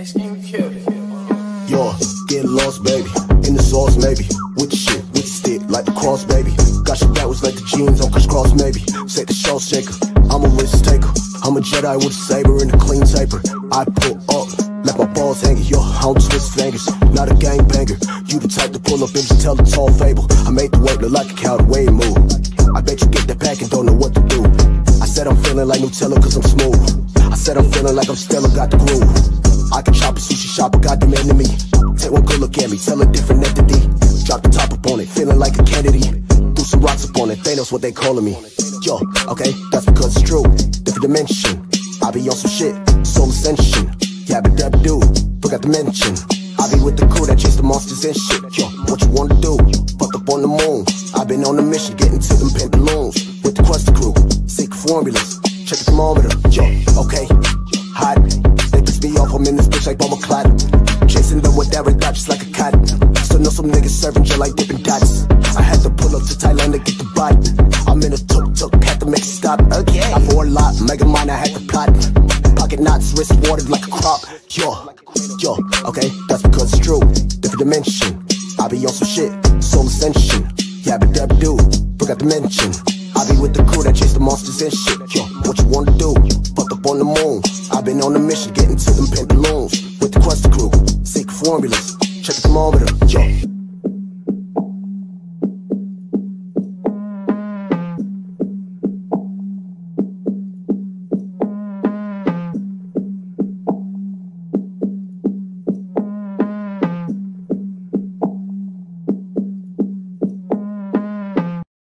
Yo, get lost, baby. In the sauce, maybe. With the shit, with the stick, like the cross, baby. Got your back was like the jeans on crisscross, maybe. Say the show shaker, I'm a risk taker. I'm a Jedi with a saber and a clean taper. I pull up, left my balls hanging. Yo, I don't twist fingers, not a gangbanger. You the type to pull up and just tell a tall fable. I made the work look like a cow the way it move. I bet you get that pack and don't know what to do. I said I'm feeling like Nutella cause I'm smooth. I said I'm feeling like I'm Stella, got the groove. I can chop a sushi shop, a goddamn enemy. Take one good look at me, tell a different entity. Drop the top up on it, feeling like a Kennedy. Threw some rocks up on it, Thanos what they calling me. Yo, okay, that's because it's true. Different dimension, I be on some shit, soul ascension. Yabba dabba do, forgot to mention. I be with the crew that chase the monsters and shit. Yo, what you wanna do? Fucked up on the moon. I been on a mission, getting to them pantaloons. With the Quest crew, secret formulas. Check the thermometer, yo, okay, hot. They piss me off, I'm in this bitch like Bubba Clot. Chasing them with that red dot just like a cat. Still know some niggas serving gel like Dippin' Dots. I had to pull up to Thailand to get the bite. I'm in a tuk-tuk, had to make it stop. Okay, I bought a lot, mega mine, I had to plot. Pocket knots, wrist watered like a crop. Yo, okay, that's because it's true. Different dimension, I be on some shit, soul ascension. Yabba dabba do, forgot to mention. I be with the crew that chase the monsters and shit. Yo, what you wanna do? Fucked up on the moon. I been on a mission, getting to them pantaloons. With the Quest crew, secret formulas. Check the thermometer, yo.